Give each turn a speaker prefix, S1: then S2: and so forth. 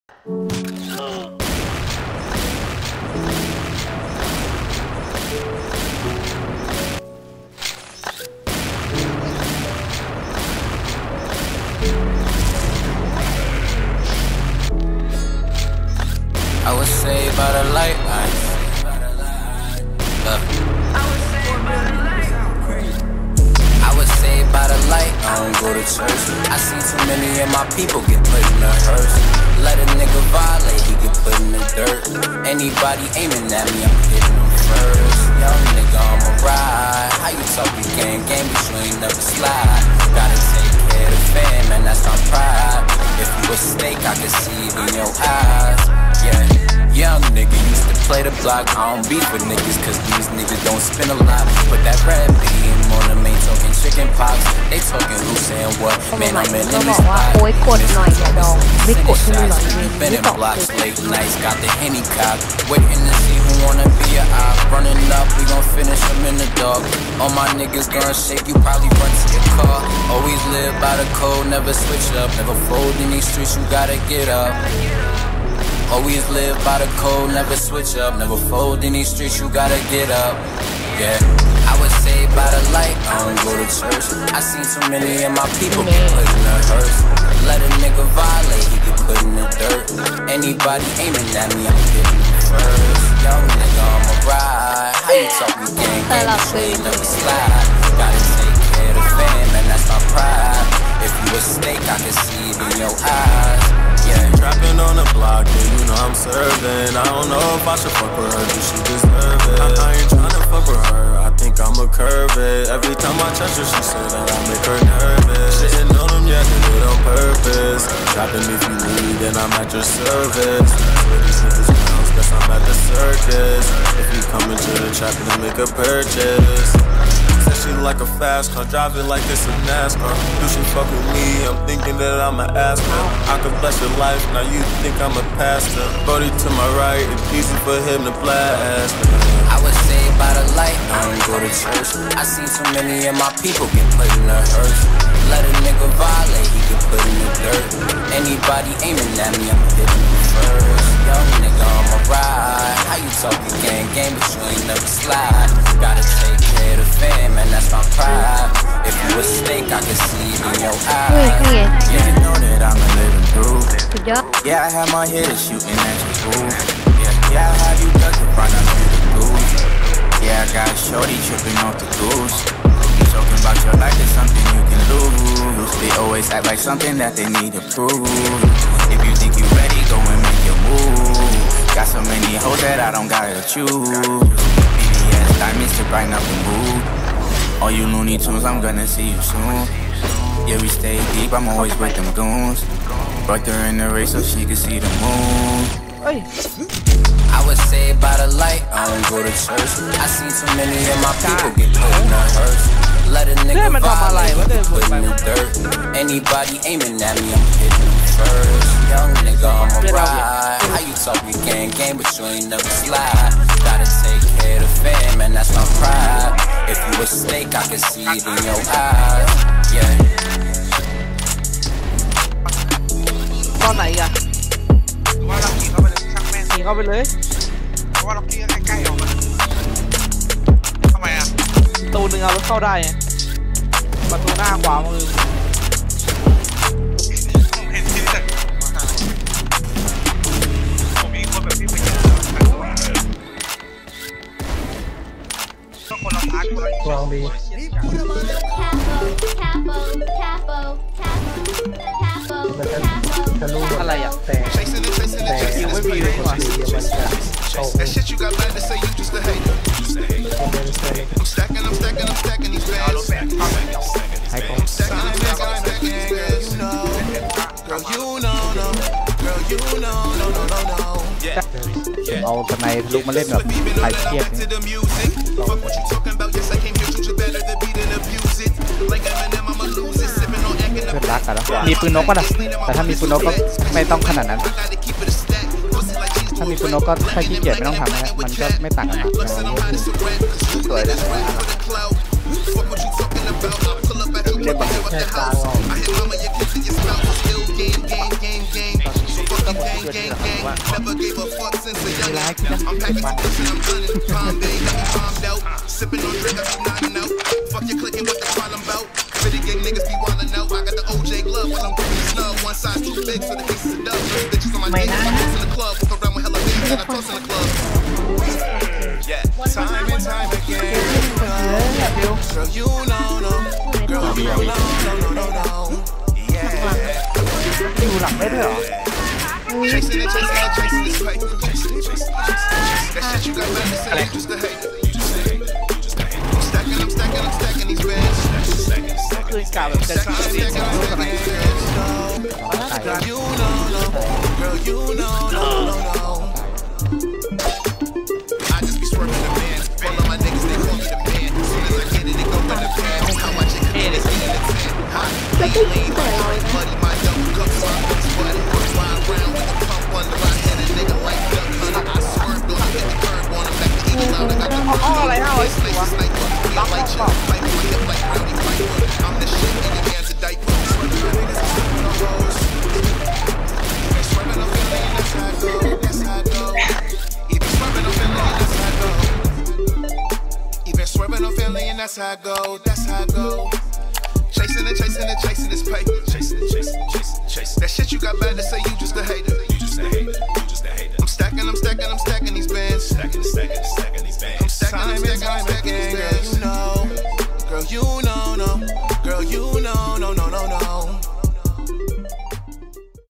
S1: I was saved by the light. I was saved by the light. I don't go to church. I see too many of my people get put in the hearse. Let a nigga violate, he get put in the dirt. Anybody aiming at me, I'm hitting them first. Young nigga, I'ma ride. How you talk you gang, but you ain't never slide. Gotta take care of the fam, and that's my pride. If you a snake, I can see it in your eyes. Yeah, young nigga used to play the block. I don't beef with niggas, cause these niggas don't spin a lot. Put that red beam on them, ain't talking chicken pox. They talking who saying what. Man, I'm in this spot. Been in blocks late nights, got the Henny cock. Waiting to see who wanna be a op. Running up, we gon' finish them in the dark. All my niggas gonna shake, you probably run to your car. Always live by the code, never switch up. Never fold in these streets, you gotta get up. Always live by the code, never switch up. Never fold in these streets, you gotta get up. Yeah, I was saved by the light, I don't go to church. I seen so many of my people get put in the hearse. Let a nigga violate, he get put in the dirt. Anybody aiming at me, I'm hitting them first. Young nigga, I'ma ride. How you talking gang, but you ain't never slide. Gotta take care of the fam, and that's my pride. If you a snake, I can see it in your eyes. Yeah,
S2: trapping on the block, yeah, you know I'm serving. I don't know if I should fuck with her, do she deserve it? I ain't tryna fuck with her, I think I'ma curve it. Every time I touch her, she say that I make her nervous. Shitting on them, yeah, did it on purpose. Trapping if you need, then I'm at your service. That's where these niggas bounce, guess I'm at the circus. If you come into the trap and make a purchase. Said she like a fast car, driving like it's a NASCAR. Do she fuck with me? I'm thinking that I'ma ask her. I could bless your life, now you think I'm a pastor. Brody to my right, it's easy for him to blast.
S1: I was saved by the light, I don't go to church. I seen so many of my people get put in the hearse. Let a nigga violate, he get put in the dirt. Anybody aiming at me, I'm hitting them first. Young nigga, I'ma ride. How you talking gang, but you ain't never slide. Gotta take care of the fam, and that's my pride. If you a snake, I can see it in your eyes. Yeah, you know that I'm a living proof. Yeah, I have my head shooting at your roof. Yeah, I have you ducking right under the goose. Yeah, I got shorty tripping off the goose. You talking about your life is something you can lose. They always act like something that they need to prove. If you think you ready, go and make your move. Got so many hoes that I don't gotta choose. BBS diamonds to brighten up the mood. All you Looney Tunes, I'm gonna see you soon. Yeah, we stay deep, I'm always with them goons. Brought her in the race so she could see the moon. I was saved by the light, I don't go to church. I seen so many of my people get put in the hearse. Let a nigga violate, he get put in the dirt. Anybody aiming at me, I'm hitting them first. Young nigga, I'ma ride. How you talking gang, but you ain't never slide. Gotta take care of the fam, and that's my pride. If you a snake, I can see it in your eyes. Yeah.
S3: ตอนไหนอ่ะว่าเราขี่เข้าไปเลยช่างแม่งขี่เข้าไปเลยเพราะว่าเราขี่ใกล้ๆออกมาทำไมอ่ะประตูนึงเอารถเข้าได้ไงประตูหน้าขวามือผมเห็นที่นี่ผมมีคนแบบที่ไปเจอต้องคนละพาร์ทคนละลองดีอะไรอ่ะแต่ยังไม่มีเลยว่ะ That shit you got mad to say you just a hater. I'm stacking these bands. I'm stacking these bands. Girl, you know, girl, you know, no.
S4: เอาทนายลุกมาเล่นแบบไทยเครียดเพื่อนรักกันแล้วมีปืนนกก็นะแต่ถ้ามีปืนนกก็ไม่ต้องขนาดนั้นถ้ามีปืนนกก็ถ้าขี้เกียจไม่ต้องทำนะมันก็ไม่ต่างกันมากสวยเลยเล่นแบบแค่กลาง
S3: หมดทุกเดือนที่แล้วว่า
S4: เวลาให้กินกัน7 วัน
S5: Fuck your clique and what the problem about? Pretty gang niggas be wildin' out. I got the OJ glove when I'm doing the snub. One size too big, so the cases are dub. Those bitches on my dick, I toss in the club. Walk around with hella niggas and I toss in the club. Yeah, time and time again. Girl, you know, no. Girl, you know, no. Yeah.
S3: อยู่หลังได้ด้วยเหรอ
S5: Chasing it, chasing it, chasing this pipe. Chasing it, chasing it, chasing it. That shit you got better to say, you just a hater. I'm stacking these bands.
S3: ก็คือกล่าวแบบจะเรียนรู้อะไร
S5: Girl, you know, no. Girl, you know, no. I just be swerving the man. All of my niggas, they call me the man. As soon as I get it, they go in the pan. How much it could be in the tan. Hot, lean, muddy, my double cup, my cups, buddy. Ride around with the pump under my head, a nigga like Duck Hunter. I swerve, though, I hit the curb on him like the eagle out. I got the I'm the shit, nigga, man's a diaper. Swerving, I'm feeling, that's how I go, that's how I go. Even swerving, I'm feeling, that's how I go. Even swerving, I'm feeling, that's how I go, that's how I go. Chasing it, chasing it, chasing this pay. Chasing it, chasing it, chasing it, chasing. That shit you got bad to say, you